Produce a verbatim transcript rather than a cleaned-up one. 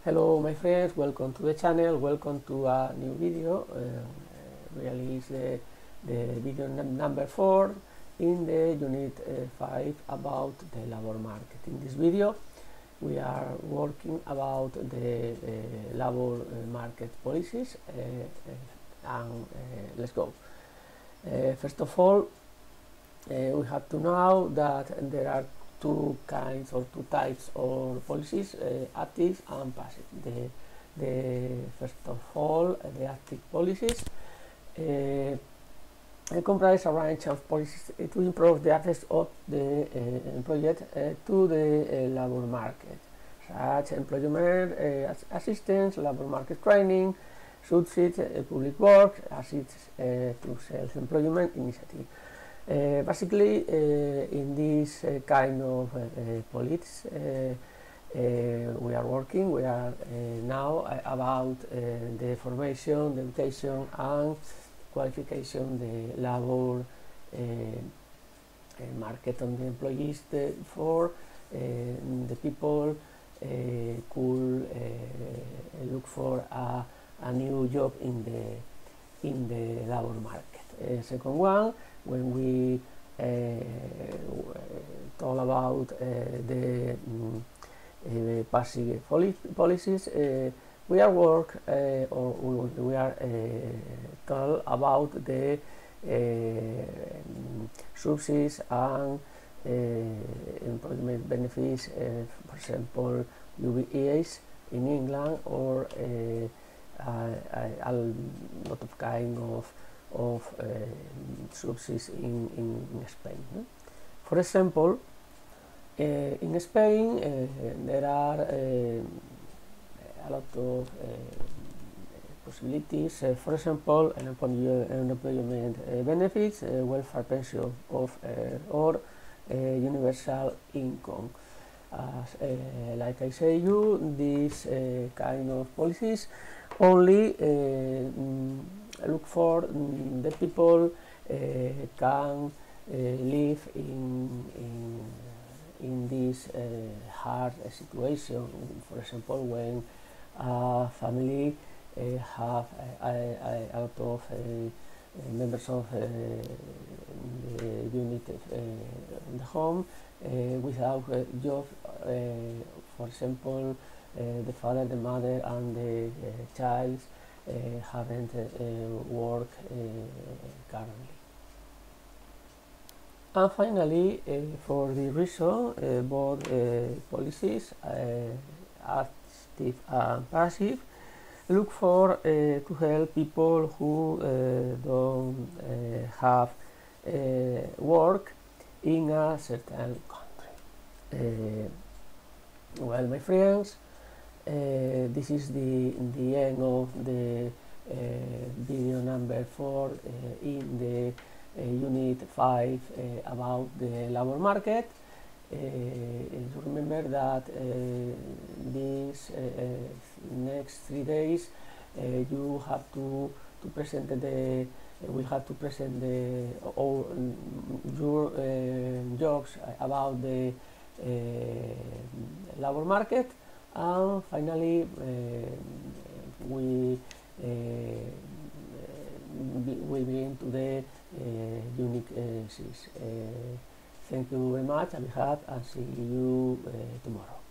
Hello my friends, welcome to the channel, welcome to a new video. Uh, really is the, the video number four in the unit uh, five about the labor market. In this video we are working about the uh, labor market policies uh, uh, and uh, let's go. Uh, first of all, uh, we have to know that there are two kinds or two types of policies, uh, active and passive. The, the first of all, uh, the active policies uh, comprise a range of policies to improve the access of the uh, employee uh, to the uh, labor market, such employment uh, assistance, labor market training, subsidies, uh, public work, assistance uh, to self-employment initiative. Uh, basically, uh, in this uh, kind of uh, uh, policies, uh, uh, we are working, we are uh, now uh, about uh, the formation, the education and qualification, the labor uh, uh, market on the employees the, for uh, the people uh, could uh, look for a, a new job in the, in the labor market. Uh, second one, when we uh, talk about uh, the um, uh, passive policies, uh, we are work uh, or we are uh, talk about the uh, subsidies and uh, employment benefits, uh, for example, U B As in England, or uh, a, a lot of kind of of uh, subsidies in, in, in Spain. No? For example, uh, in Spain uh, there are uh, a lot of uh, possibilities. Uh, for example, unemployment uh, benefits, uh, welfare pension of, uh, or uh, universal income. As, uh, like I say you, these uh, kind of policies only uh, mm, look for mm, the people uh, can uh, live in, in, in this uh, hard situation. For example, when a family uh, have a, a, a lot of uh, members of uh, the unit uh, in the home uh, without a job, uh, for example, uh, the father, the mother and the uh, child Uh, haven't uh, worked uh, currently. And finally, uh, for the reason, uh, both uh, policies, uh, active and passive, look for uh, to help people who uh, don't uh, have uh, work in a certain country. Uh, well, my friends, Uh, this is the, the end of the uh, video number four uh, in the uh, unit five uh, about the labor market. Uh, remember that uh, these uh, next three days uh, you have to to present the uh, we have to present the all your uh, jobs about the uh, labor market. And finally, uh, we uh, we begin to the uh, unit uh, six. Uh, thank you very much, and and see you uh, tomorrow.